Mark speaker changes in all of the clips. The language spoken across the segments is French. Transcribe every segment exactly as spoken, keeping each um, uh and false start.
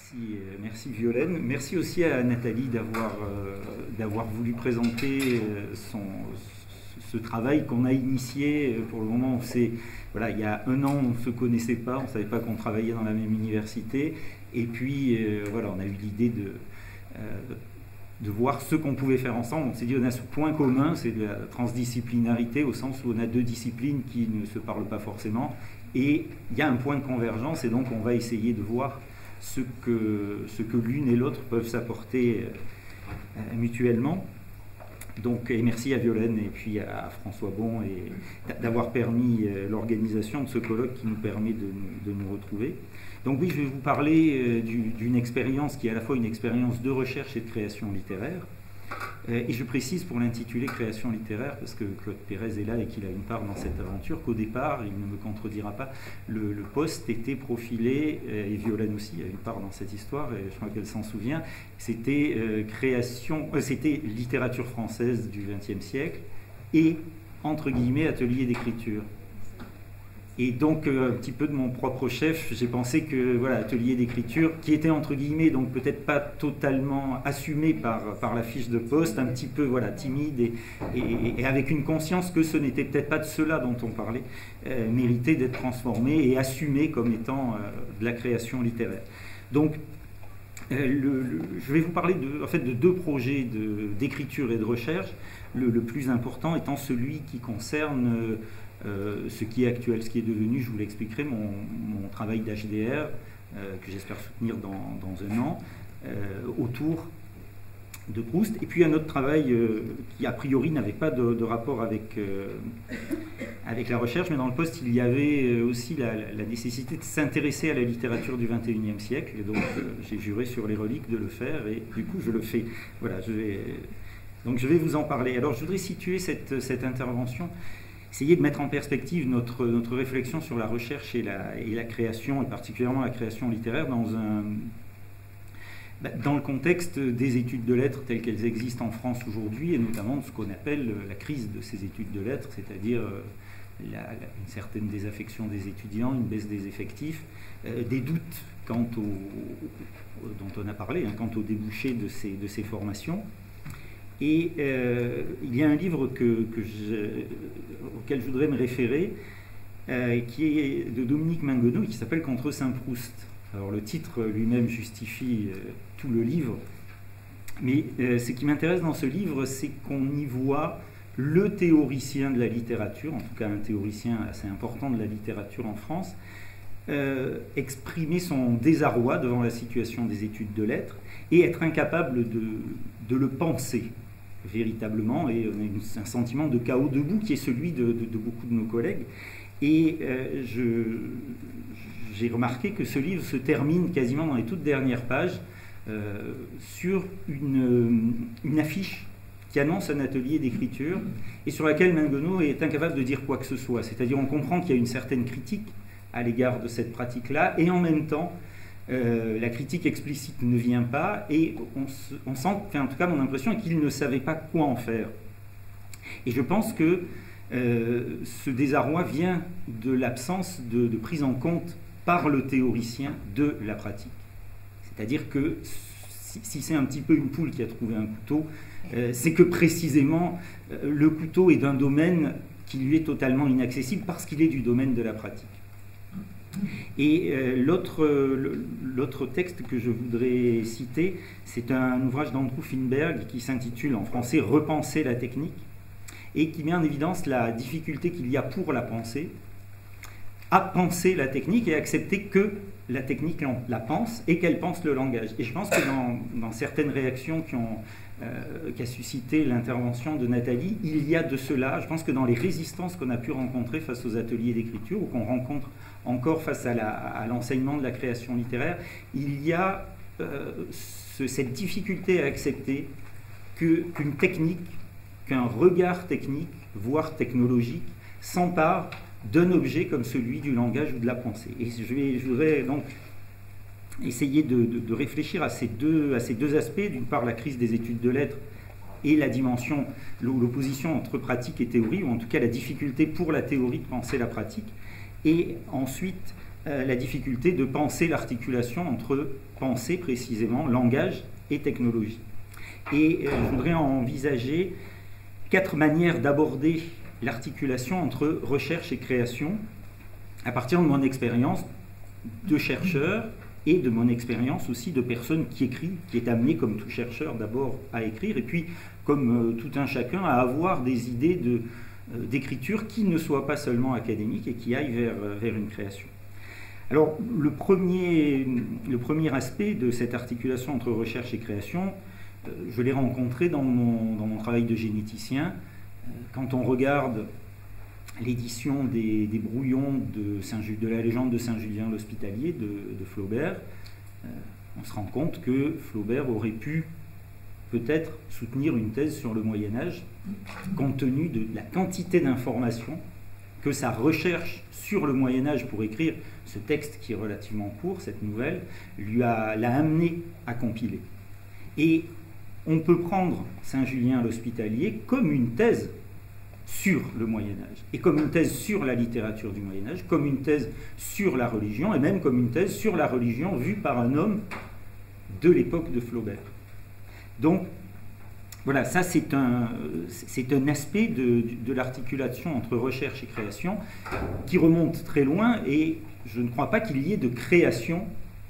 Speaker 1: Merci, merci Violaine. Merci aussi à Nathalie d'avoir euh, d'avoir voulu présenter son, ce travail qu'on a initié. Pour le moment, on sait, voilà, il y a un an, on ne se connaissait pas, on ne savait pas qu'on travaillait dans la même université. Et puis, euh, voilà, on a eu l'idée de, euh, de voir ce qu'on pouvait faire ensemble. On s'est dit, on a ce point commun, c'est de la transdisciplinarité, au sens où on a deux disciplines qui ne se parlent pas forcément. Et il y a un point de convergence, et donc on va essayer de voir ce que, ce que l'une et l'autre peuvent s'apporter euh, mutuellement. Donc, et merci à Violaine et puis à François Bon et d'avoir permis euh, l'organisation de ce colloque qui nous permet de, de nous retrouver. Donc oui, je vais vous parler euh, d'une expérience qui est à la fois une expérience de recherche et de création littéraire. Euh, et je précise pour l'intitulé création littéraire, parce que Claude Pérez est là et qu'il a une part dans cette aventure, qu'au départ, il ne me contredira pas, le, le poste était profilé, euh, et Violaine aussi a une part dans cette histoire, et je crois qu'elle s'en souvient, c'était euh, création, euh, c'était littérature française du vingtième siècle et, entre guillemets, atelier d'écriture. Et donc, euh, un petit peu de mon propre chef, j'ai pensé que, voilà, atelier d'écriture, qui était entre guillemets, donc peut-être pas totalement assumé par, par la fiche de poste, un petit peu, voilà, timide et, et, et avec une conscience que ce n'était peut-être pas de cela dont on parlait, euh, méritait d'être transformé et assumé comme étant euh, de la création littéraire. Donc, euh, le, le, je vais vous parler de, en fait, de deux projets d'écriture et de recherche, le, le plus important étant celui qui concerne euh, Euh, ce qui est actuel, ce qui est devenu, je vous l'expliquerai, mon, mon travail d'H D R, euh, que j'espère soutenir dans, dans un an, euh, autour de Proust. Et puis un autre travail euh, qui, a priori, n'avait pas de, de rapport avec, euh, avec la recherche, mais dans le poste, il y avait aussi la, la nécessité de s'intéresser à la littérature du vingt et unième siècle. Et donc, euh, j'ai juré sur les reliques de le faire, et du coup, je le fais. Voilà, je vais, donc je vais vous en parler. Alors, je voudrais situer cette, cette intervention, essayer de mettre en perspective notre, notre réflexion sur la recherche et la, et la création, et particulièrement la création littéraire, dans, un, dans le contexte des études de lettres telles qu'elles existent en France aujourd'hui, et notamment de ce qu'on appelle la crise de ces études de lettres, c'est-à-dire la, la, une certaine désaffection des étudiants, une baisse des effectifs, euh, des doutes quant au, dont on a parlé, hein, quant au débouché de ces, de ces formations. Et euh, il y a un livre que, que je, auquel je voudrais me référer, euh, qui est de Dominique Mingueneau, qui s'appelle Contre Saint-Proust. Alors le titre lui-même justifie euh, tout le livre, mais euh, ce qui m'intéresse dans ce livre, c'est qu'on y voit le théoricien de la littérature, en tout cas un théoricien assez important de la littérature en France, euh, exprimer son désarroi devant la situation des études de lettres et être incapable de, de le penser véritablement, et on a un sentiment de chaos debout qui est celui de, de, de beaucoup de nos collègues. Et euh, j'ai remarqué que ce livre se termine quasiment dans les toutes dernières pages euh, sur une, une affiche qui annonce un atelier d'écriture et sur laquelle Mingueneau est incapable de dire quoi que ce soit. C'est-à-dire on comprend qu'il y a une certaine critique à l'égard de cette pratique-là, et en même temps Euh, la critique explicite ne vient pas, et on, se, on sent, enfin, en tout cas mon impression est qu'il ne savait pas quoi en faire. Et je pense que euh, ce désarroi vient de l'absence de, de prise en compte par le théoricien de la pratique. C'est-à-dire que si, si c'est un petit peu une poule qui a trouvé un couteau, euh, c'est que précisément euh, le couteau est d'un domaine qui lui est totalement inaccessible parce qu'il est du domaine de la pratique. Et euh, l'autre texte que je voudrais citer, c'est un ouvrage d'Andrew Finberg qui s'intitule en français « Repenser la technique » et qui met en évidence la difficulté qu'il y a pour la pensée à penser la technique et accepter que la technique la pense et qu'elle pense le langage. Et je pense que dans, dans certaines réactions qui ont euh, qui a suscité l'intervention de Nathalie, il y a de cela. Je pense que dans les résistances qu'on a pu rencontrer face aux ateliers d'écriture, ou qu'on rencontre encore face à l'enseignement de la création littéraire, il y a euh, ce, cette difficulté à accepter que, qu'une technique, qu'un regard technique, voire technologique, s'empare d'un objet comme celui du langage ou de la pensée. Et je, vais, je voudrais donc essayer de, de, de réfléchir à ces, deux, à ces deux aspects, d'une part la crise des études de lettres et la dimension, l'opposition entre pratique et théorie, ou en tout cas la difficulté pour la théorie de penser la pratique, et ensuite euh, la difficulté de penser l'articulation entre pensée, précisément, langage et technologie. Et euh, je voudrais envisager quatre manières d'aborder l'articulation entre recherche et création à partir de mon expérience de chercheur et de mon expérience aussi de personne qui écrit, qui est amené comme tout chercheur d'abord à écrire, et puis comme euh, tout un chacun à avoir des idées de, euh, d'écriture qui ne soient pas seulement académiques et qui aillent vers, euh, vers une création. Alors le premier, le premier aspect de cette articulation entre recherche et création, euh, je l'ai rencontré dans mon, dans mon travail de généticien. Euh, quand on regarde l'édition des, des brouillons de, Saint, de la légende de Saint-Julien l'Hospitalier de, de Flaubert, euh, on se rend compte que Flaubert aurait pu peut-être soutenir une thèse sur le Moyen-Âge, compte tenu de la quantité d'informations que sa recherche sur le Moyen-Âge pour écrire ce texte qui est relativement court, cette nouvelle, lui a, l'a amené à compiler. Et on peut prendre Saint-Julien l'Hospitalier comme une thèse sur le Moyen-Âge, et comme une thèse sur la littérature du Moyen-Âge, comme une thèse sur la religion, et même comme une thèse sur la religion vue par un homme de l'époque de Flaubert. Donc, voilà, ça c'est un, c'est un aspect de, de l'articulation entre recherche et création qui remonte très loin, et je ne crois pas qu'il y ait de création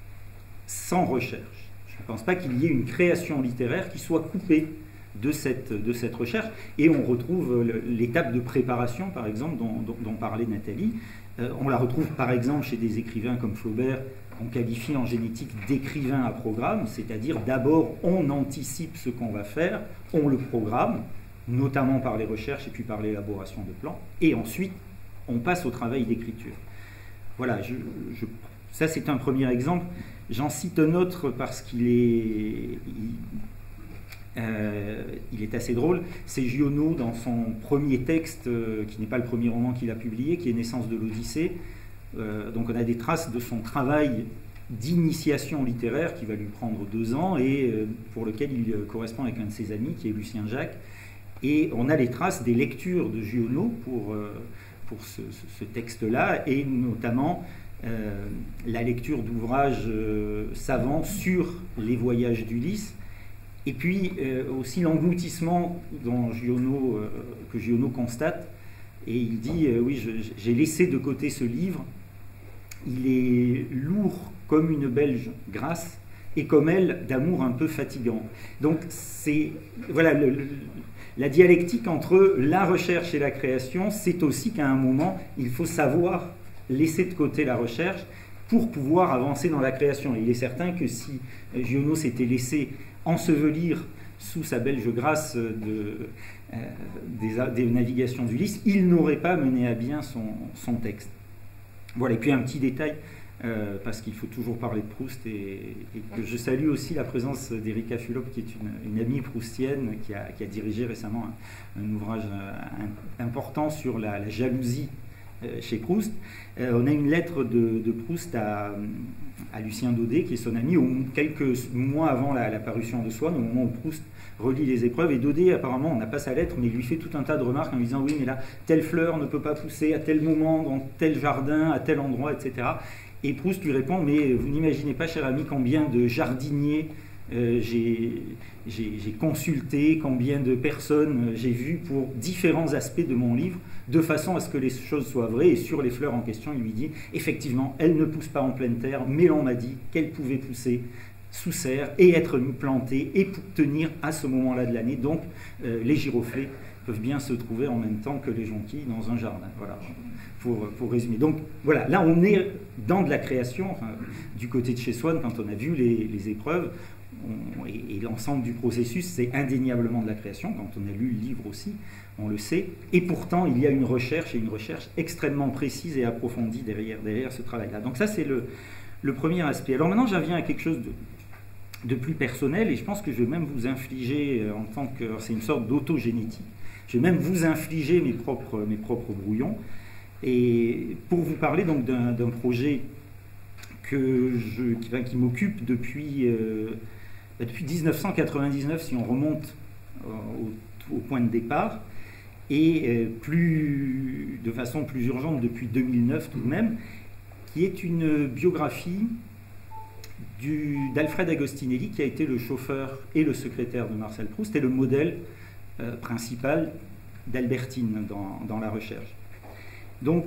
Speaker 1: sans recherche. Je ne pense pas qu'il y ait une création littéraire qui soit coupée de cette, de cette recherche, et on retrouve l'étape de préparation, par exemple, dont, dont, dont parlait Nathalie. Euh, on la retrouve, par exemple, chez des écrivains comme Flaubert, qu'on qualifie en génétique d'écrivain à programme, c'est-à-dire d'abord on anticipe ce qu'on va faire, on le programme, notamment par les recherches et puis par l'élaboration de plans, et ensuite on passe au travail d'écriture. Voilà, je, je, ça c'est un premier exemple. J'en cite un autre parce qu'il est... Il, Euh, il est assez drôle, c'est Giono dans son premier texte, euh, qui n'est pas le premier roman qu'il a publié, qui est Naissance de l'Odyssée. Euh, donc on a des traces de son travail d'initiation littéraire qui va lui prendre deux ans et euh, pour lequel il euh, correspond avec un de ses amis qui est Lucien Jacques. Et on a les traces des lectures de Giono pour, euh, pour ce, ce, ce texte-là, et notamment euh, la lecture d'ouvrages euh, savants sur les voyages d'Ulysse. Et puis euh, aussi l'engloutissement dont Giono, euh, que Giono constate, et il dit euh, oui, je, j'ai laissé de côté ce livre, il est lourd comme une Belge grasse, et comme elle, d'amour un peu fatigant. Donc c'est, voilà, le, le, la dialectique entre la recherche et la création, c'est aussi qu'à un moment, il faut savoir laisser de côté la recherche pour pouvoir avancer dans la création. Et il est certain que si Giono s'était laissé ensevelir sous sa belge grâce de, euh, des, des navigations d'Ulysse, il n'aurait pas mené à bien son, son texte. Voilà, et puis un petit détail, euh, parce qu'il faut toujours parler de Proust, et, et que je salue aussi la présence d'Erika Fulop, qui est une, une amie proustienne, qui a, qui a dirigé récemment un, un ouvrage un, important sur la, la jalousie euh, chez Proust. Euh, on a une lettre de, de Proust à... à Lucien Daudet, qui est son ami, au, quelques mois avant la, la parution de Swann, au moment où Proust relit les épreuves, et Daudet, apparemment, on n'a pas sa lettre, mais il lui fait tout un tas de remarques en lui disant « oui, mais là, telle fleur ne peut pas pousser à tel moment, dans tel jardin, à tel endroit, et cetera » Et Proust lui répond « mais vous n'imaginez pas, cher ami, combien de jardiniers euh, j'ai, j'ai, j'ai consulté, combien de personnes j'ai vues pour différents aspects de mon livre, de façon à ce que les choses soient vraies. » Et sur les fleurs en question, il lui dit « effectivement, elles ne poussent pas en pleine terre, mais l'on m'a dit qu'elles pouvaient pousser sous serre et être plantées et pour tenir à ce moment-là de l'année. Donc, euh, les giroflées peuvent bien se trouver en même temps que les jonquilles dans un jardin. » Voilà, pour, pour résumer. Donc, voilà, là, on est dans de la création, enfin, du côté de chez Swann, quand on a vu les, les épreuves, on, et, et l'ensemble du processus, c'est indéniablement de la création. Quand on a lu le livre aussi, on le sait, et pourtant il y a une recherche, et une recherche extrêmement précise et approfondie derrière, derrière ce travail-là. Donc ça c'est le, le premier aspect. Alors maintenant j'en viens à quelque chose de, de plus personnel, et je pense que je vais même vous infliger, en tant que, c'est une sorte d'autogénétique, je vais même vous infliger mes propres, mes propres brouillons, et pour vous parler donc d'un, d'un projet que je, qui, enfin, qui m'occupe depuis, euh, depuis dix-neuf cent quatre-vingt-dix-neuf, si on remonte au, au point de départ, et plus, de façon plus urgente depuis deux mille neuf tout de même, qui est une biographie d'Alfred Agostinelli, qui a été le chauffeur et le secrétaire de Marcel Proust, et le modèle euh, principal d'Albertine dans, dans la recherche. Donc,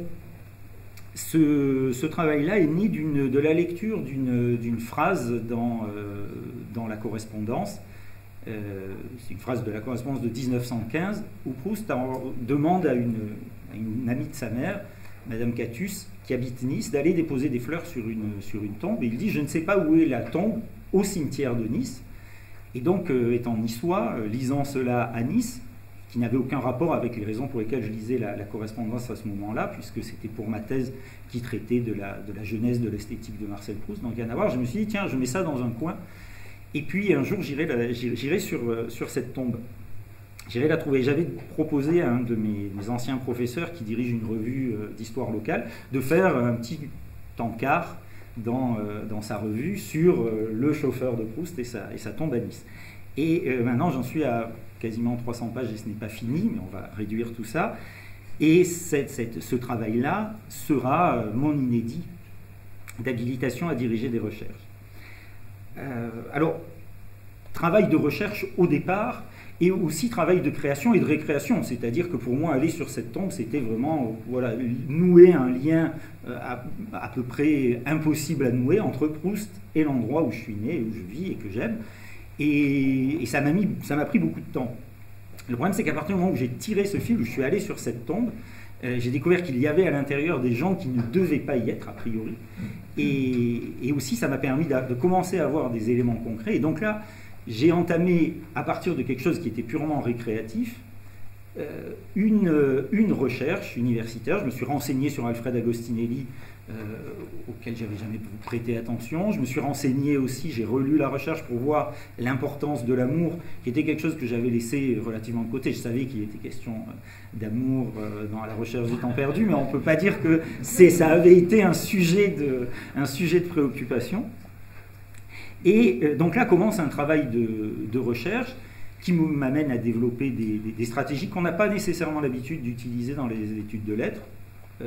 Speaker 1: ce, ce travail-là est né de la lecture d'une phrase dans, euh, dans la correspondance. Euh, C'est une phrase de la correspondance de mille neuf cent quinze, où Proust en, demande à une, à une amie de sa mère, Madame Catus, qui habite Nice, d'aller déposer des fleurs sur une, sur une tombe. Et il dit, je ne sais pas où est la tombe, au cimetière de Nice. Et donc, euh, étant niçois, euh, lisant cela à Nice, qui n'avait aucun rapport avec les raisons pour lesquelles je lisais la, la correspondance à ce moment-là, puisque c'était pour ma thèse qui traitait de la, de la genèse de l'esthétique de Marcel Proust, donc rien à voir, je me suis dit, tiens, je mets ça dans un coin, et puis un jour, j'irai sur, sur cette tombe. J'irai la trouver. J'avais proposé à un de mes, mes anciens professeurs qui dirige une revue euh, d'histoire locale de faire un petit encart dans, euh, dans sa revue sur euh, le chauffeur de Proust et sa, et sa tombe à Nice. Et euh, maintenant, j'en suis à quasiment trois cents pages et ce n'est pas fini, mais on va réduire tout ça. Et cette, cette, ce travail-là sera euh, mon inédit d'habilitation à diriger des recherches. Euh, alors, travail de recherche au départ, et aussi travail de création et de récréation, c'est-à-dire que pour moi, aller sur cette tombe, c'était vraiment voilà, nouer un lien à, à peu près impossible à nouer entre Proust et l'endroit où je suis né, où je vis et que j'aime, et, et ça m'a mis, ça m'a pris beaucoup de temps. Le problème, c'est qu'à partir du moment où j'ai tiré ce fil, où je suis allé sur cette tombe, euh, j'ai découvert qu'il y avait à l'intérieur des gens qui ne devaient pas y être, a priori, et, et aussi ça m'a permis de, de commencer à avoir des éléments concrets, et donc là, j'ai entamé, à partir de quelque chose qui était purement récréatif, euh, une, une recherche universitaire. Je me suis renseigné sur Alfred Agostinelli, euh, auquel j'avais jamais prêté attention. Je me suis renseigné aussi, j'ai relu la recherche pour voir l'importance de l'amour, qui était quelque chose que j'avais laissé relativement de côté. Je savais qu'il était question d'amour euh, dans la recherche du temps perdu, mais on ne peut pas dire que ça avait été un sujet de, un sujet de préoccupation. Et donc là commence un travail de, de recherche qui m'amène à développer des, des, des stratégies qu'on n'a pas nécessairement l'habitude d'utiliser dans les études de lettres. Euh,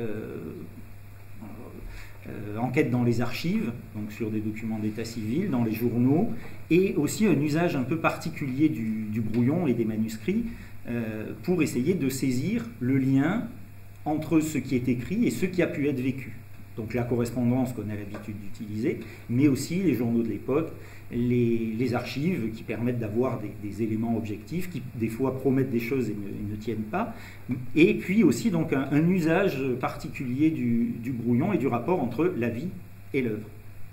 Speaker 1: euh, enquête dans les archives, donc sur des documents d'état civil, dans les journaux, et aussi un usage un peu particulier du, du brouillon et des manuscrits euh, pour essayer de saisir le lien entre ce qui est écrit et ce qui a pu être vécu. Donc la correspondance qu'on a l'habitude d'utiliser, mais aussi les journaux de l'époque, les, les archives qui permettent d'avoir des, des éléments objectifs, qui des fois promettent des choses et ne, et ne tiennent pas, et puis aussi donc un, un usage particulier du, du brouillon et du rapport entre la vie et l'œuvre.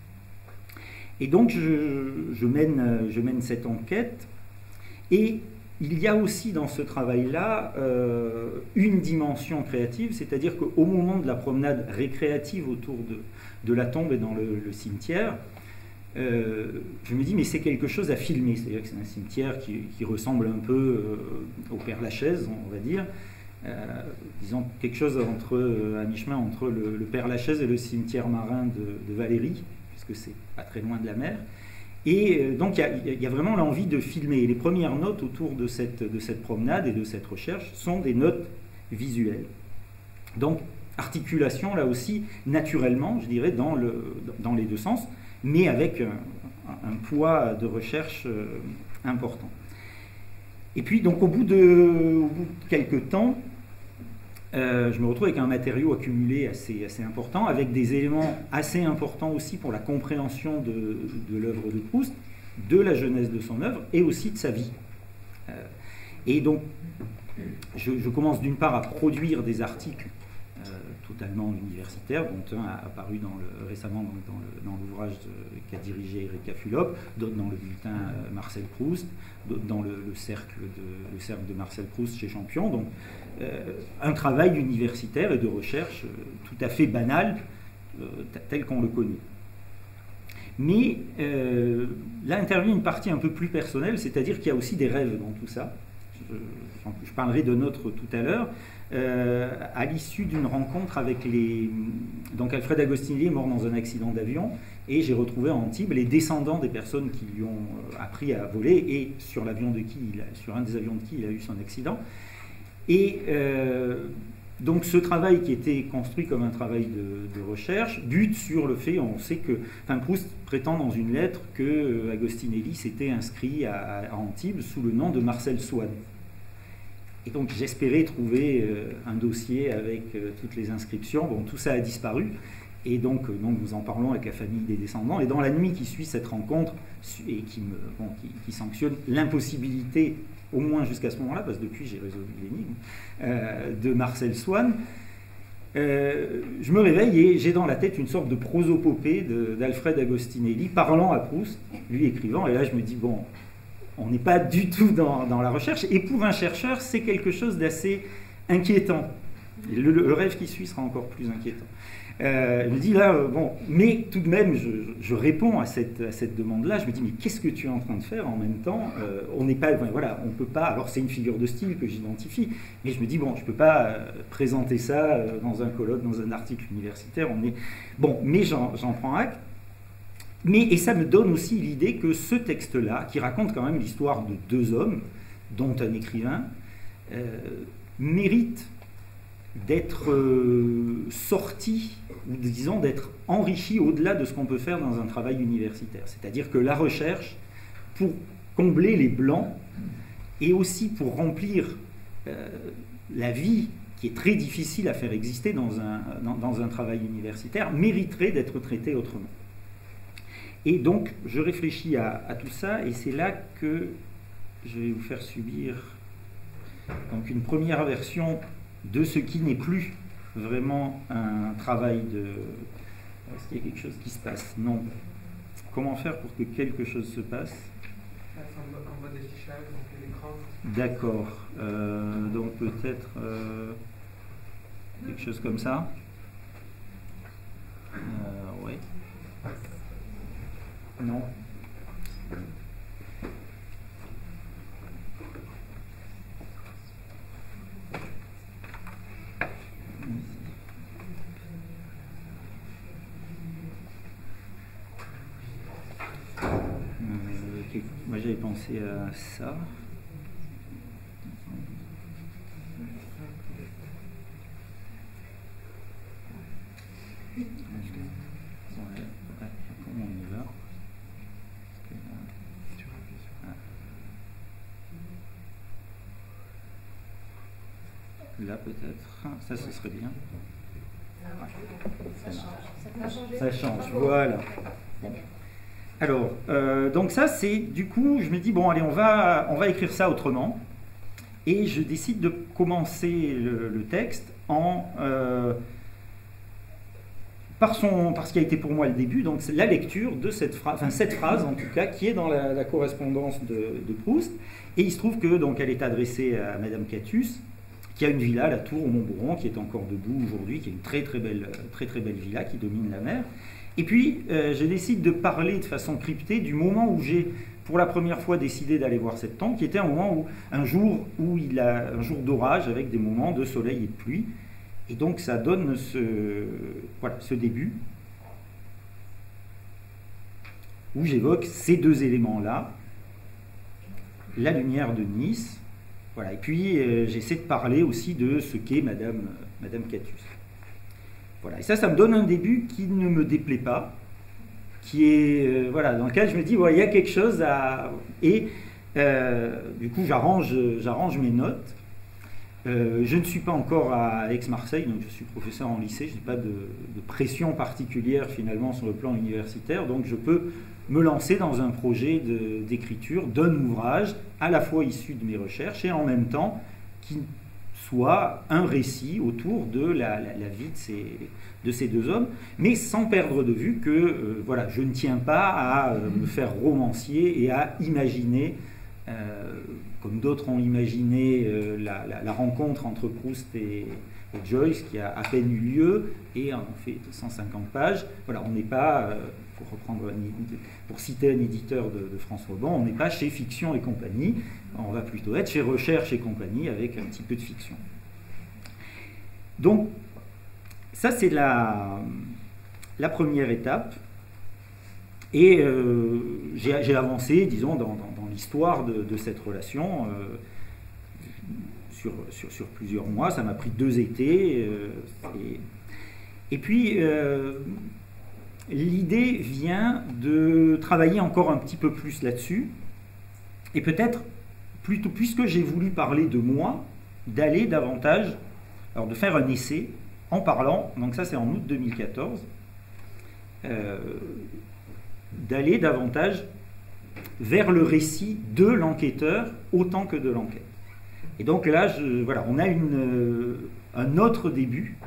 Speaker 1: Et donc je, je, mène, je mène cette enquête, et il y a aussi dans ce travail-là euh, une dimension créative, c'est-à-dire qu'au moment de la promenade récréative autour de, de la tombe et dans le, le cimetière, euh, je me dis mais c'est quelque chose à filmer, c'est-à-dire que c'est un cimetière qui, qui ressemble un peu euh, au Père-Lachaise, on va dire, euh, disons quelque chose entre, euh, à mi-chemin entre le, le Père-Lachaise et le cimetière marin de, de Valérie, puisque c'est pas très loin de la mer. Et donc il y, y a vraiment l'envie de filmer. Et les premières notes autour de cette, de cette promenade et de cette recherche sont des notes visuelles. Donc articulation là aussi naturellement, je dirais, dans, le, dans les deux sens, mais avec un, un poids de recherche euh, important. Et puis donc au bout de, au bout de quelques temps, Euh, je me retrouve avec un matériau accumulé assez, assez important, avec des éléments assez importants aussi pour la compréhension de, de l'œuvre de Proust, de la jeunesse de son œuvre et aussi de sa vie. Euh, et donc, je, je commence d'une part à produire des articles euh, totalement universitaires, dont un a apparu dans le, récemment dans l'ouvrage qu'a dirigé Erika Fulop, d'autres dans le bulletin euh, Marcel Proust, d'autres dans le, le, cercle de, le cercle de Marcel Proust chez Champion. Donc, Euh, un travail universitaire et de recherche euh, tout à fait banal, euh, tel qu'on le connaît. Mais euh, là intervient une partie un peu plus personnelle, c'est-à-dire qu'il y a aussi des rêves dans tout ça. Je, je parlerai de nôtre tout à l'heure. Euh, à l'issue d'une rencontre avec les... Donc Alfred Agostinelli est mort dans un accident d'avion, et j'ai retrouvé à Antibes les descendants des personnes qui lui ont appris à voler, et sur l'avion de qui il a, sur un des avions de qui il a eu son accident. Et euh, donc ce travail qui était construit comme un travail de, de recherche bute sur le fait, on sait que, enfin Proust prétend dans une lettre que euh, Agostinelli s'était inscrit à, à Antibes sous le nom de Marcel Swann. Et donc j'espérais trouver euh, un dossier avec euh, toutes les inscriptions. Bon, tout ça a disparu. Et donc, euh, donc nous en parlons avec la famille des descendants. Et dans la nuit qui suit cette rencontre, et qui, me, bon, qui, qui sanctionne l'impossibilité, au moins jusqu'à ce moment-là, parce que depuis j'ai résolu l'énigme, euh, de Marcel Swann, euh, je me réveille et j'ai dans la tête une sorte de prosopopée d'Alfred Agostinelli parlant à Proust, lui écrivant. Et là je me dis, bon, on n'est pas du tout dans, dans la recherche. Et pour un chercheur, c'est quelque chose d'assez inquiétant. Et le, le rêve qui suit sera encore plus inquiétant. Euh, je me dis là, euh, bon, mais tout de même, je, je réponds à cette, à cette demande-là. Je me dis, mais qu'est-ce que tu es en train de faire en même temps? euh, On n'est pas, ben, voilà, on peut pas. Alors c'est une figure de style que j'identifie, mais je me dis bon, je peux pas euh, présenter ça euh, dans un colloque, dans un article universitaire. On est bon, mais j'en prends acte. Mais et ça me donne aussi l'idée que ce texte-là, qui raconte quand même l'histoire de deux hommes, dont un écrivain, euh, mérite d'être euh, sorti, ou disons d'être enrichi au-delà de ce qu'on peut faire dans un travail universitaire. C'est-à-dire que la recherche, pour combler les blancs, et aussi pour remplir euh, la vie qui est très difficile à faire exister dans un, dans, dans un travail universitaire, mériterait d'être traitée autrement. Et donc, je réfléchis à, à tout ça, et c'est là que je vais vous faire subir donc, une première version de ce qui n'est plus vraiment un travail de... Est-ce qu'il y a quelque chose qui se passe? Non. Comment faire pour que quelque chose se passe?
Speaker 2: En mode affichage, donc l'écran.
Speaker 1: D'accord. Euh, donc peut-être euh, quelque chose comme ça. Euh, oui. Non. Moi j'avais pensé à ça. Comment on y va? Là peut-être. Ça ce serait bien.
Speaker 3: Ça change.
Speaker 1: Ça change, voilà. Bon. Alors, euh, donc ça c'est, du coup, je me dis, bon allez, on va, on va écrire ça autrement. Et je décide de commencer le, le texte en, euh, par, son, par ce qui a été pour moi le début, donc c'est la lecture de cette phrase, enfin cette phrase en tout cas, qui est dans la, la correspondance de, de Proust. Et il se trouve que donc elle est adressée à Madame Catius, qui a une villa, la Tour au Montboron, qui est encore debout aujourd'hui, qui est une très très belle, très très belle villa qui domine la mer. Et puis, euh, je décide de parler de façon cryptée du moment où j'ai, pour la première fois, décidé d'aller voir cette tombe, qui était un moment où, un jour où il a, un jour d'orage avec des moments de soleil et de pluie. Et donc, ça donne ce, voilà, ce début où j'évoque ces deux éléments-là, la lumière de Nice, voilà. Et puis, euh, j'essaie de parler aussi de ce qu'est Madame, Madame Catius. Voilà. Et ça, ça me donne un début qui ne me déplaît pas, qui est, euh, voilà, dans lequel je me dis, ouais, il y a quelque chose à... Et euh, du coup, j'arrange, j'arrange mes notes. Euh, je ne suis pas encore à Aix-Marseille, donc je suis professeur en lycée, je n'ai pas de, de pression particulière finalement sur le plan universitaire, donc je peux me lancer dans un projet d'écriture d'un ouvrage à la fois issu de mes recherches et en même temps qui soit un récit autour de la, la, la vie de ces, de ces deux hommes, mais sans perdre de vue que euh, voilà, je ne tiens pas à euh, me faire romancier et à imaginer, euh, comme d'autres ont imaginé euh, la, la, la rencontre entre Proust et, et Joyce, qui a à peine eu lieu, et en fait cent cinquante pages. Voilà, on n'est pas, euh, pour reprendre, pour citer un éditeur de, de François Bon, on n'est pas chez Fiction et compagnie, on va plutôt être chez Recherche et compagnie avec un petit peu de fiction. Donc, ça c'est la, la première étape. Et euh, j'ai avancé, disons, dans, dans, dans l'histoire de, de cette relation. Euh, je sur, sur, sur plusieurs mois. Ça m'a pris deux étés. Euh, et, et puis, euh, l'idée vient de travailler encore un petit peu plus là-dessus. Et peut-être, plutôt, puisque j'ai voulu parler de moi, d'aller davantage, alors de faire un essai en parlant, donc ça c'est en août deux mille quatorze, euh, d'aller davantage vers le récit de l'enquêteur autant que de l'enquête. Et donc là, je, voilà, on a une, euh, un autre début,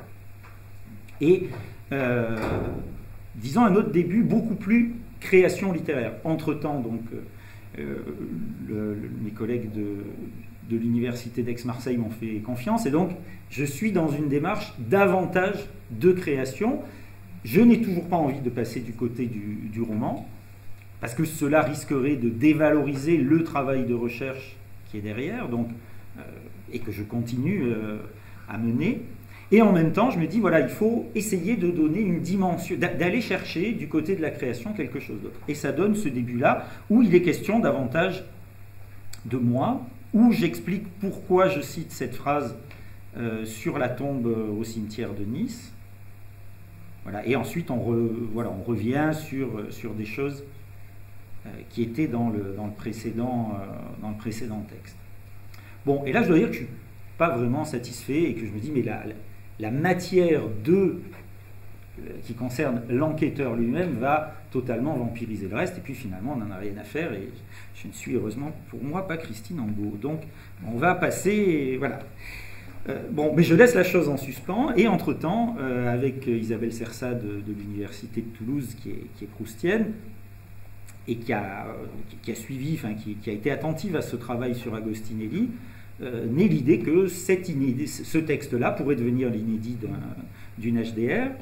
Speaker 1: et euh, disons un autre début beaucoup plus création littéraire. Entre-temps, donc, euh, le, le, mes collègues de, de l'université d'Aix-Marseille m'ont fait confiance, et donc je suis dans une démarche davantage de création. Je n'ai toujours pas envie de passer du côté du, du roman, parce que cela risquerait de dévaloriser le travail de recherche qui est derrière, donc, euh, et que je continue euh, à mener. Et en même temps, je me dis, voilà, il faut essayer de donner une dimension, d'aller chercher du côté de la création quelque chose d'autre. Et ça donne ce début-là, où il est question davantage de moi, où j'explique pourquoi je cite cette phrase euh, sur la tombe au cimetière de Nice. Voilà. Et ensuite, on, re, voilà, on revient sur, sur des choses euh, qui étaient dans le, dans, le précédent, euh, dans le précédent texte. Bon, et là, je dois dire que je ne suis pas vraiment satisfait et que je me dis, mais la, la, la matière de, euh, qui concerne l'enquêteur lui-même va totalement vampiriser le reste, et puis finalement, on n'en a rien à faire, et je ne suis heureusement pour moi pas Christine Angot. Donc, on va passer, voilà. Euh, bon, mais je laisse la chose en suspens, et entre-temps, euh, avec Isabelle Sersa de, de l'université de Toulouse, qui est, qui est proustienne, et qui a, qui a suivi, enfin, qui, qui a été attentive à ce travail sur Agostinelli, euh, naît l'idée que cet inédit, ce texte-là pourrait devenir l'inédit d'une H D R,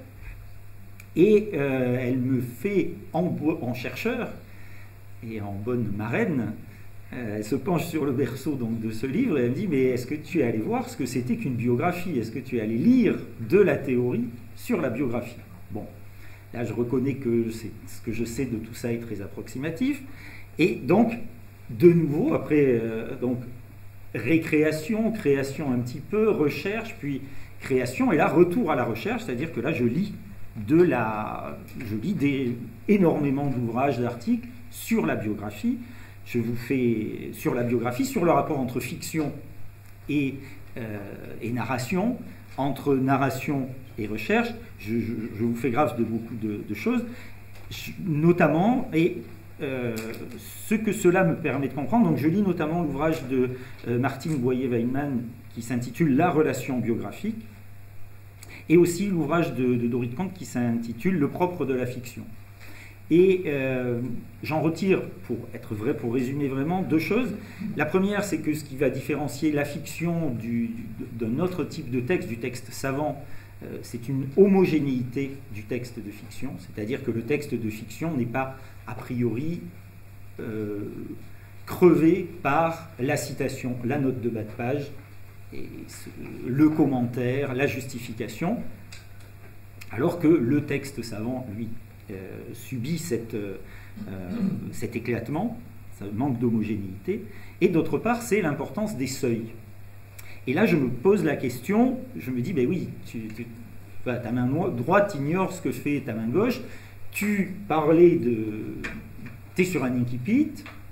Speaker 1: et euh, elle me fait, en, en chercheur, et en bonne marraine, elle se penche sur le berceau donc, de ce livre et elle me dit, mais est-ce que tu es allé voir ce que c'était qu'une biographie? Est-ce que tu es allé lire de la théorie sur la biographie? Bon, là je reconnais que ce que je sais de tout ça est très approximatif. Et donc, de nouveau, après euh, donc, récréation, création un petit peu, recherche, puis création, et là retour à la recherche, c'est-à-dire que là je lis, de la, je lis des, énormément d'ouvrages, d'articles sur la biographie. Je vous fais sur la biographie, sur le rapport entre fiction et, euh, et narration, entre narration et recherche. Je, je, je vous fais grâce de beaucoup de, de choses, je, notamment, et euh, ce que cela me permet de comprendre. Donc je lis notamment l'ouvrage de euh, Martine Boyer-Weinman qui s'intitule « La relation biographique », et aussi l'ouvrage de, de Dorit Kant qui s'intitule « Le propre de la fiction ». Et euh, j'en retire, pour être vrai, pour résumer vraiment, deux choses. La première, c'est que ce qui va différencier la fiction du, d'un autre type de texte, du texte savant, euh, c'est une homogénéité du texte de fiction, c'est-à-dire que le texte de fiction n'est pas a priori euh, crevé par la citation, la note de bas de page, et ce, le commentaire, la justification, alors que le texte savant, lui, Euh, subit cette, euh, cet éclatement, ce manque d'homogénéité, et d'autre part, c'est l'importance des seuils. Et là, je me pose la question, je me dis, ben oui, tu, tu, bah, ta main droite ignore ce que fait ta main gauche, tu parlais de... tu es sur un incipit,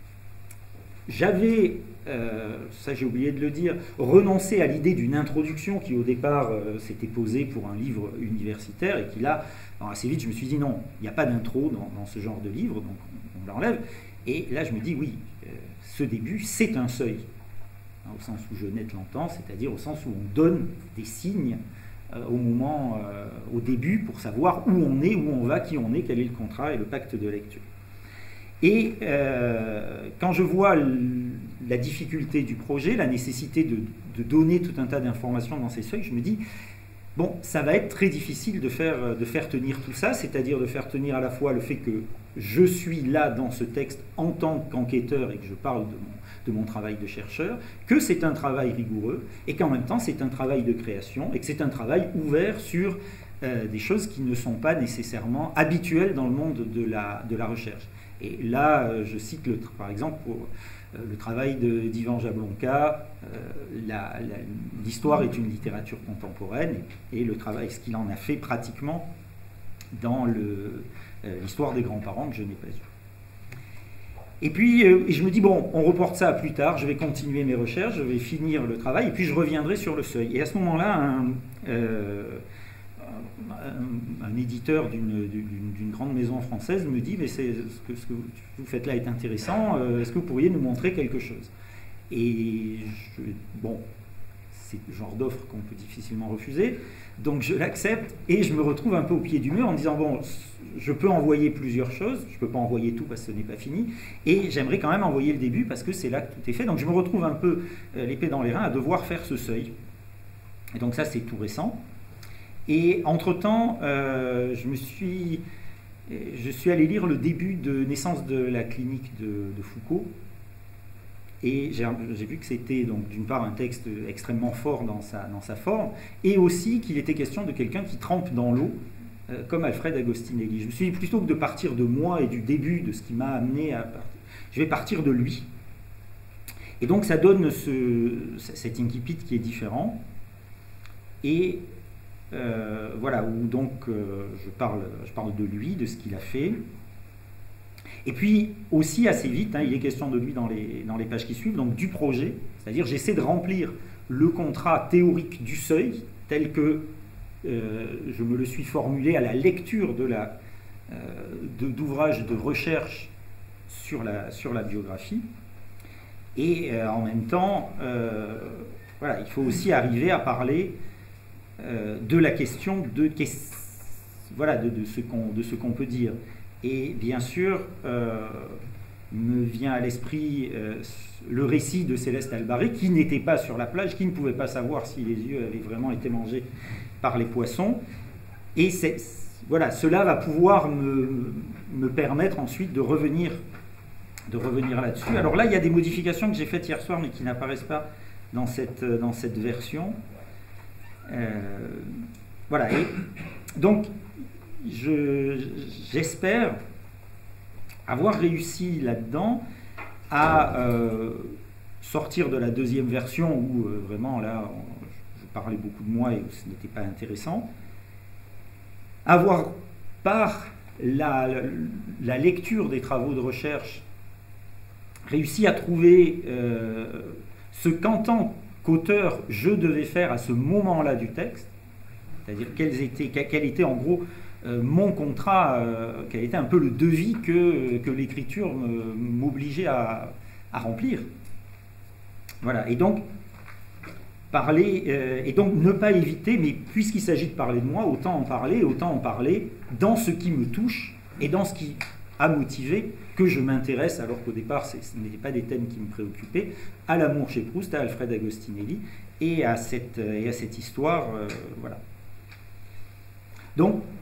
Speaker 1: j'avais, euh, ça j'ai oublié de le dire, renoncé à l'idée d'une introduction qui au départ euh, s'était posée pour un livre universitaire, et qui là, alors assez vite, je me suis dit non, il n'y a pas d'intro dans, dans ce genre de livre, donc on, on l'enlève. Et là, je me dis oui, euh, ce début, c'est un seuil, hein, au sens où Genette l'entend, c'est-à-dire au sens où on donne des signes euh, au moment, euh, au début, pour savoir où on est, où on va, qui on est, quel est le contrat et le pacte de lecture. Et euh, quand je vois la difficulté du projet, la nécessité de, de donner tout un tas d'informations dans ces seuils, je me dis bon, ça va être très difficile de faire, de faire tenir tout ça, c'est-à-dire de faire tenir à la fois le fait que je suis là dans ce texte en tant qu'enquêteur et que je parle de mon, de mon travail de chercheur, que c'est un travail rigoureux et qu'en même temps c'est un travail de création et que c'est un travail ouvert sur euh, des choses qui ne sont pas nécessairement habituelles dans le monde de la, de la recherche. Et là, euh, je cite le, par exemple pour euh, le travail d'Ivan Jablonka, euh, l'histoire est une littérature contemporaine, et, et le travail, ce qu'il en a fait pratiquement dans l'histoire euh, des grands-parents que je n'ai pas eu. Et puis, euh, je me dis, bon, on reporte ça à plus tard, je vais continuer mes recherches, je vais finir le travail, et puis je reviendrai sur le seuil. Et à ce moment-là, un, euh, un, un éditeur d'une grande maison française me dit, mais ce que, ce que vous faites là est intéressant, euh, est-ce que vous pourriez nous montrer quelque chose? Et je, bon, c'est le genre d'offre qu'on peut difficilement refuser, donc je l'accepte, et je me retrouve un peu au pied du mur en disant, bon, je peux envoyer plusieurs choses, je ne peux pas envoyer tout parce que ce n'est pas fini, et j'aimerais quand même envoyer le début parce que c'est là que tout est fait. Donc je me retrouve un peu euh, l'épée dans les reins à devoir faire ce seuil. Et donc ça, c'est tout récent. Et entre-temps, euh, je me suis, je suis allé lire le début de Naissance de la clinique de, de Foucault, et j'ai vu que c'était donc d'une part un texte extrêmement fort dans sa, dans sa forme, et aussi qu'il était question de quelqu'un qui trempe dans l'eau, Euh, comme Alfred Agostinelli. Je me suis dit, plutôt que de partir de moi et du début, de ce qui m'a amené à partir, je vais partir de lui. Et donc ça donne ce, cet incipit qui est différent. Et euh, voilà, où donc euh, je, parle, je parle de lui, de ce qu'il a fait. Et puis aussi assez vite, hein, il est question de lui dans les, dans les pages qui suivent, donc du projet, c'est-à-dire j'essaie de remplir le contrat théorique du seuil, tel que Euh, je me le suis formulé à la lecture de la, euh, d'ouvrages de, de recherche sur la, sur la biographie. Et euh, en même temps, euh, voilà, il faut aussi arriver à parler euh, de la question de, voilà, de, de ce qu'on de ce qu'on peut dire. Et bien sûr, euh, me vient à l'esprit euh, le récit de Céleste Albaré, qui n'était pas sur la plage, qui ne pouvait pas savoir si les yeux avaient vraiment été mangés par les poissons, et c'est, voilà, cela va pouvoir me, me permettre ensuite de revenir, de revenir là-dessus. Alors là, il y a des modifications que j'ai faites hier soir, mais qui n'apparaissent pas dans cette, dans cette version. Euh, voilà, et donc, je, j'espère avoir réussi là-dedans à euh, sortir de la deuxième version, où euh, vraiment, là, on, parlait beaucoup de moi et ce n'était pas intéressant, avoir par la, la, la lecture des travaux de recherche réussi à trouver euh, ce qu'en tant qu'auteur je devais faire à ce moment-là du texte, c'est-à-dire quels étaient, quel était en gros euh, mon contrat, euh, quel était un peu le devis que, que l'écriture m'obligeait à, à remplir. Voilà, et donc parler, euh, et donc ne pas éviter, mais puisqu'il s'agit de parler de moi, autant en parler, autant en parler dans ce qui me touche et dans ce qui a motivé que je m'intéresse, alors qu'au départ ce n'étaient pas des thèmes qui me préoccupaient, à l'amour chez Proust, à Alfred Agostinelli et à cette, et à cette histoire. Euh, voilà. Donc,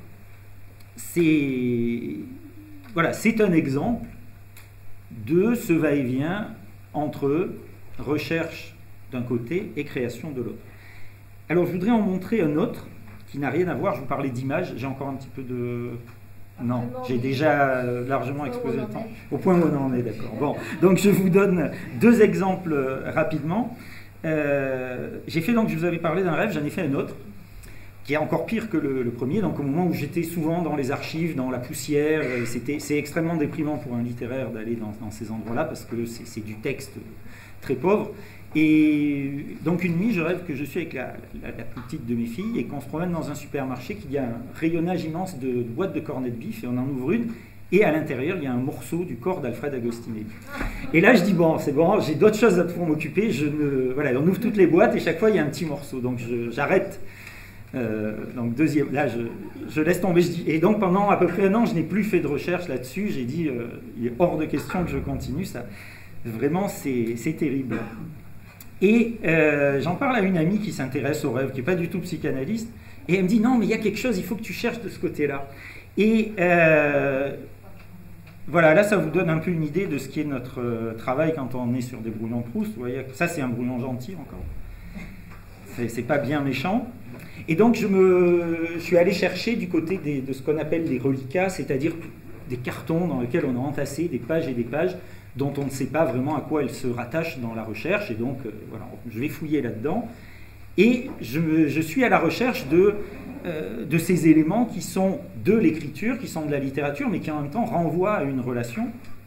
Speaker 1: c'est voilà, c'est un exemple de ce va-et-vient entre recherche d'un côté et création de l'autre. Alors je voudrais en montrer un autre qui n'a rien à voir. Je vous parlais d'images, j'ai encore un petit peu de... Non, j'ai déjà largement exposé le temps. Au point où on en est, d'accord. Bon, donc je vous donne deux exemples rapidement. Euh, j'ai fait, donc je vous avais parlé d'un rêve, j'en ai fait un autre, qui est encore pire que le, le premier. Donc au moment où j'étais souvent dans les archives, dans la poussière, c'était, c'est extrêmement déprimant pour un littéraire d'aller dans, dans ces endroits-là, parce que c'est, c'est du texte très pauvre. Et donc une nuit, je rêve que je suis avec la, la, la plus petite de mes filles et qu'on se promène dans un supermarché, qu'il y a un rayonnage immense de, de boîtes de cornets de bif, et on en ouvre une, et à l'intérieur, il y a un morceau du corps d'Alfred Agostinelli. Et là, je dis, bon, c'est bon, j'ai d'autres choses à pour m'occuper, je ne... Voilà, on ouvre toutes les boîtes, et chaque fois, il y a un petit morceau, donc je, j'arrête. Euh, donc deuxième, là, je, je laisse tomber, je dis, et donc pendant à peu près un an, je n'ai plus fait de recherche là-dessus, j'ai dit, euh, il est hors de question que je continue, ça, vraiment, c'est, c'est terrible. Et euh, j'en parle à une amie qui s'intéresse au rêve, qui n'est pas du tout psychanalyste, et elle me dit, non, mais il y a quelque chose, il faut que tu cherches de ce côté-là. Et euh, voilà, là, ça vous donne un peu une idée de ce qui est notre euh, travail quand on est sur des brouillons de Proust. Vous voyez, ça, c'est un brouillon gentil, encore. C'est, c'est pas bien méchant. Et donc, je, me, je suis allé chercher du côté des, de ce qu'on appelle les reliquats, c'est-à-dire des cartons dans lesquels on a entassé des pages et des pages dont on ne sait pas vraiment à quoi elles se rattachent dans la recherche. Et donc, euh, voilà, je vais fouiller là-dedans. Et je, me, je suis à la recherche de, euh, de ces éléments qui sont de l'écriture, qui sont de la littérature, mais qui en même temps renvoient à une relation.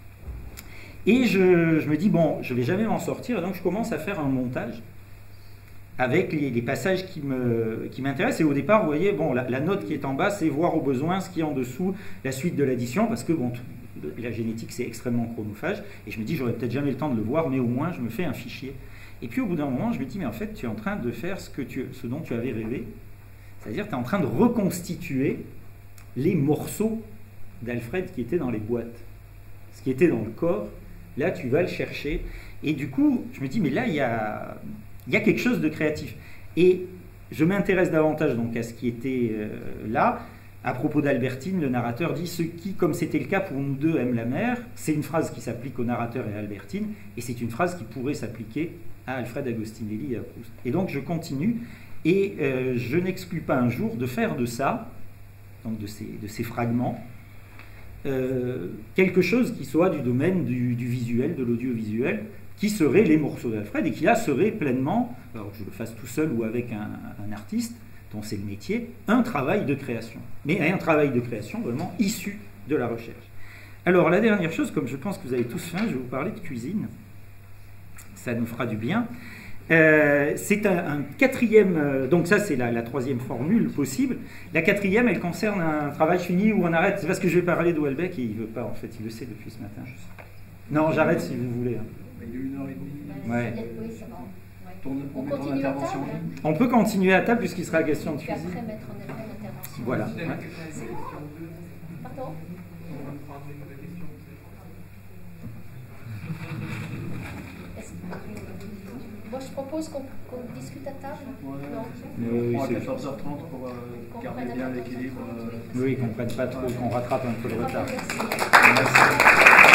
Speaker 1: Et je, je me dis, bon, je ne vais jamais m'en sortir, et donc je commence à faire un montage avec les, les passages qui me, qui m'intéressent. Et au départ, vous voyez, bon, la, la note qui est en bas, c'est voir au besoin ce qui est en dessous, la suite de l'addition, parce que bon, la génétique, c'est extrêmement chronophage, et je me dis, j'aurais peut-être jamais le temps de le voir, mais au moins, je me fais un fichier. Et puis au bout d'un moment, je me dis, mais en fait, tu es en train de faire ce, que tu, ce dont tu avais rêvé, c'est-à-dire tu es en train de reconstituer les morceaux d'Alfred qui étaient dans les boîtes, ce qui était dans le corps. Là, tu vas le chercher. Et du coup, je me dis, mais là, il y a, il y a quelque chose de créatif. Et je m'intéresse davantage donc à ce qui était euh, là. À propos d'Albertine, le narrateur dit « Ceux qui, comme c'était le cas pour nous deux, aiment la mer », c'est une phrase qui s'applique au narrateur et à Albertine, et c'est une phrase qui pourrait s'appliquer à Alfred Agostinelli et à Proust. Et donc je continue, et euh, je n'exclus pas un jour de faire de ça, donc de ces, de ces fragments, euh, quelque chose qui soit du domaine du, du visuel, de l'audiovisuel, qui seraient les morceaux d'Alfred, et qui là seraient pleinement, alors que je le fasse tout seul ou avec un, un artiste, dont c'est le métier, un travail de création. Mais un travail de création vraiment issu de la recherche. Alors la dernière chose, comme je pense que vous avez tous faim, je vais vous parler de cuisine. Ça nous fera du bien. Euh, c'est un, un quatrième, euh, donc ça c'est la, la troisième formule possible. La quatrième, elle concerne un travail fini où on arrête. C'est parce que je vais parler de Houellebecq et il ne veut pas, en fait, il le sait depuis ce matin. Non, j'arrête si vous voulez. Hein.
Speaker 3: Il y a une heure et demie.
Speaker 1: Ouais.
Speaker 4: Oui, c'est bon.
Speaker 3: On,
Speaker 4: On
Speaker 3: on
Speaker 4: continue à table.
Speaker 1: On peut continuer à table puisqu'il sera question de
Speaker 4: Puis
Speaker 1: cuisine.
Speaker 4: après mettre en effet l'intervention.
Speaker 1: Voilà.
Speaker 2: Si la
Speaker 1: Ouais.
Speaker 2: question est question deux,
Speaker 4: Pardon
Speaker 2: on va prendre la question.
Speaker 4: Est-ce que- Moi je propose qu'on qu'on discute à table.
Speaker 3: Ouais.
Speaker 4: Non.
Speaker 1: Oui,
Speaker 3: On prend à
Speaker 1: c'est-
Speaker 3: quatorze heures trente pour euh,
Speaker 4: Qu'on
Speaker 3: garder
Speaker 4: prenne à
Speaker 3: bien
Speaker 4: quatorze heures
Speaker 3: l'équilibre.
Speaker 4: trente,
Speaker 3: euh,
Speaker 4: oui.
Speaker 1: Oui, qu'on ne prenne pas trop, qu'on rattrape un peu le retard.
Speaker 4: Merci.
Speaker 1: Merci.